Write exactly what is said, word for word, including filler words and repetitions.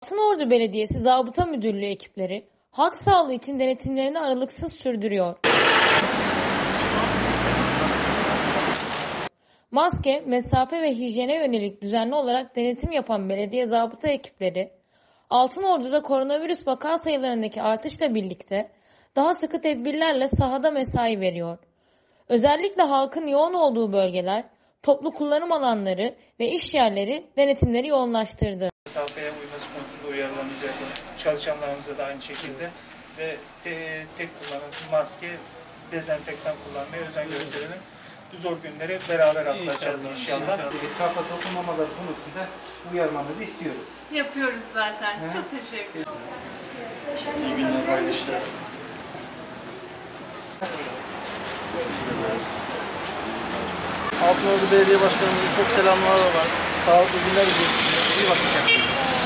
Altınordu Belediyesi Zabıta Müdürlüğü ekipleri halk sağlığı için denetimlerini aralıksız sürdürüyor. Maske, mesafe ve hijyene yönelik düzenli olarak denetim yapan belediye zabıta ekipleri, Altınordu'da koronavirüs vaka sayılarındaki artışla birlikte daha sıkı tedbirlerle sahada mesai veriyor. Özellikle halkın yoğun olduğu bölgeler, toplu kullanım alanları ve iş yerleri denetimleri yoğunlaştırdı. Mesafeye uyması konusunda uyarılarımız yapın. Çalışanlarımıza da aynı şekilde ve te, tek kullanım maske, dezenfektan kullanmaya özen gösterelim. Bu zor günleri beraber atlatacağız inşallah. inşallah. Etrafa dokunmamaları konusunda uyarmanızı istiyoruz. Yapıyoruz zaten. He? Çok teşekkür ederim. İyi günler, hayırlı işler. Altınordu Belediye Başkanımızın çok selamları var. Sağlıklı günler diliyoruz. İyi vakit yapıyoruz.